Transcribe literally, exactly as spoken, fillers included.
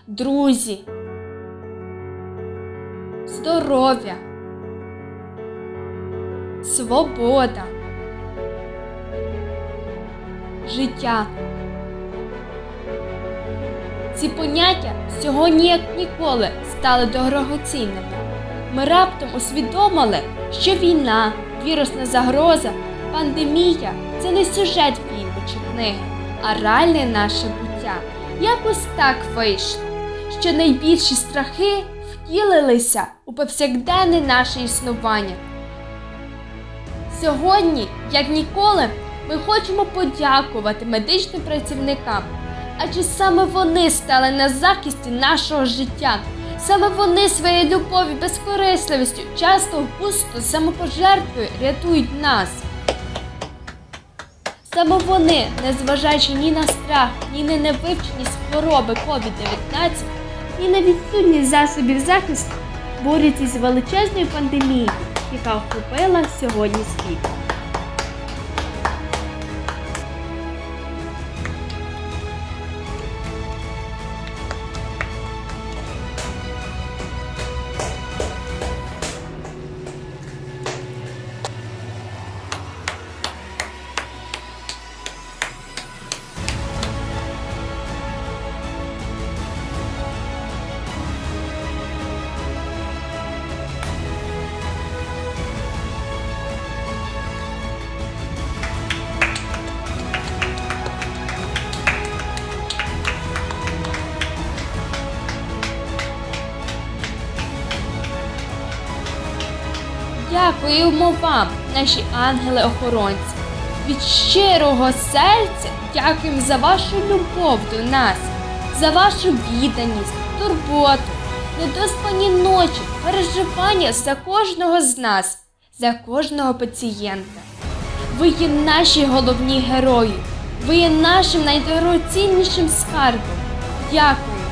друзі, здоров'я, свобода, життя. Ці поняття сьогодні як ніколи стали дорогоцінними. Ми раптом усвідомили, що війна, вірусна загроза, пандемія – це не сюжет фільму чи книги, а реальне наше буття. Якось так вийшло, що найбільші страхи втілилися у повсякденне наше існування. Сьогодні, як ніколи, ми хочемо подякувати медичним працівникам, адже саме вони стали на захисті нашого життя. Саме вони своєю любов'ю, безкорисливістю, часто впусту, самопожертвою рятують нас. Саме вони, незважаючи ні на страх, ні на невивченість хвороби ковід дев'ятнадцять, ні на відсутність засобів захисту, борються з величезною пандемією, яка охопила сьогодні світ. Дякуємо вам, наші ангели-охоронці. Від щирого серця дякуємо за вашу любов до нас, за вашу відданість, турботу, недоспані ночі, переживання за кожного з нас, за кожного пацієнта. Ви є наші головні герої, ви є нашим найдорогоціннішим скарбом. Дякую.